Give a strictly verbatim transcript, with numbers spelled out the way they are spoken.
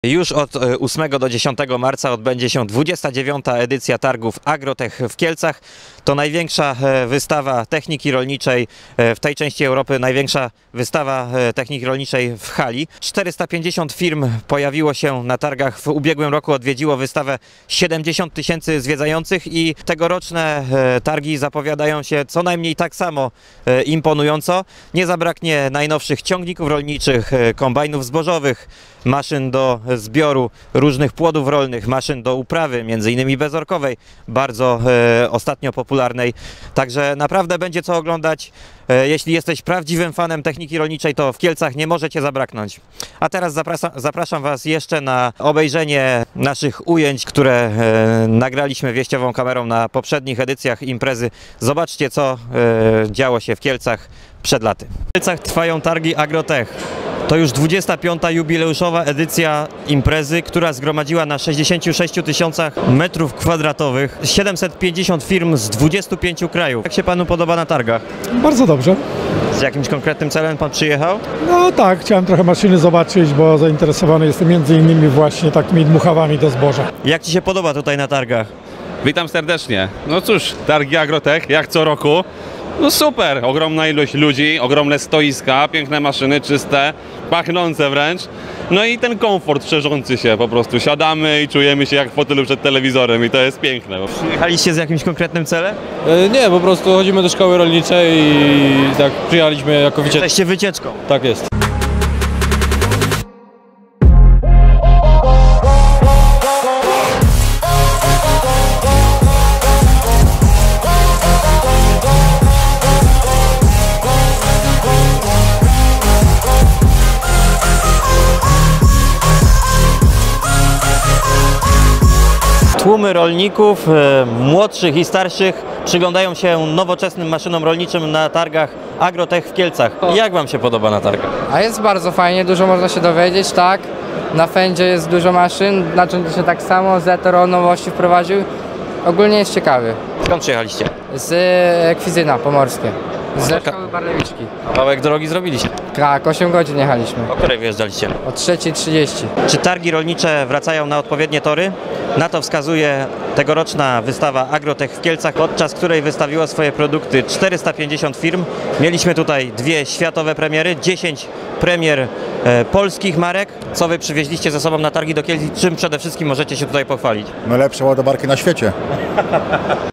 Już od ósmego do dziesiątego marca odbędzie się dwudziesta dziewiąta edycja targów Agrotech w Kielcach. To największa wystawa techniki rolniczej w tej części Europy, największa wystawa techniki rolniczej w hali. czterysta pięćdziesiąt firm pojawiło się na targach. W ubiegłym roku odwiedziło wystawę siedemdziesiąt tysięcy zwiedzających i tegoroczne targi zapowiadają się co najmniej tak samo imponująco. Nie zabraknie najnowszych ciągników rolniczych, kombajnów zbożowych, maszyn do zbioru różnych płodów rolnych, maszyn do uprawy, między innymi bezorkowej, bardzo e, ostatnio popularnej. Także naprawdę będzie co oglądać. E, jeśli jesteś prawdziwym fanem techniki rolniczej, to w Kielcach nie możecie zabraknąć. A teraz zapraszam, zapraszam Was jeszcze na obejrzenie naszych ujęć, które e, nagraliśmy wieściową kamerą na poprzednich edycjach imprezy. Zobaczcie, co e, działo się w Kielcach przed laty. W Kielcach trwają targi Agrotech. To już dwudziesta piąta jubileuszowa edycja imprezy, która zgromadziła na sześćdziesięciu sześciu tysiącach metrów kwadratowych siedemset pięćdziesiąt firm z dwudziestu pięciu krajów. Jak się Panu podoba na targach? Bardzo dobrze. Z jakimś konkretnym celem Pan przyjechał? No tak, chciałem trochę maszyny zobaczyć, bo zainteresowany jestem między innymi właśnie takimi dmuchawami do zboża. Jak Ci się podoba tutaj na targach? Witam serdecznie. No cóż, targi Agrotech, jak co roku. No super, ogromna ilość ludzi, ogromne stoiska, piękne maszyny, czyste, pachnące wręcz. No i ten komfort szerzący się po prostu. Siadamy i czujemy się jak w fotelu przed telewizorem i to jest piękne. Przyjechaliście z jakimś konkretnym celem? E, nie, po prostu chodzimy do szkoły rolniczej i tak przyjechaliśmy jako wycieczkę. Jesteście wycieczką. Tak jest. Tłumy rolników, e, młodszych i starszych, przyglądają się nowoczesnym maszynom rolniczym na targach Agrotech w Kielcach. Jak Wam się podoba na targach? A jest bardzo fajnie, dużo można się dowiedzieć, tak. Na Fendzie jest dużo maszyn, na Johnderze tak samo, Zetoro nowości wprowadził. Ogólnie jest ciekawy. Skąd przyjechaliście? Z e, Kwizyna Pomorskie. Z szkoły Barlewiczki. Kawałek drogi zrobiliście. Tak, osiem godzin jechaliśmy. O której wyjeżdżaliście? O trzeciej trzydzieści. Czy targi rolnicze wracają na odpowiednie tory? Na to wskazuje tegoroczna wystawa Agrotech w Kielcach, podczas której wystawiło swoje produkty czterysta pięćdziesiąt firm. Mieliśmy tutaj dwie światowe premiery, dziesięć premier e, polskich marek. Co Wy przywieźliście ze sobą na targi do Kielc? Czym przede wszystkim możecie się tutaj pochwalić? Najlepsze ładowarki na świecie.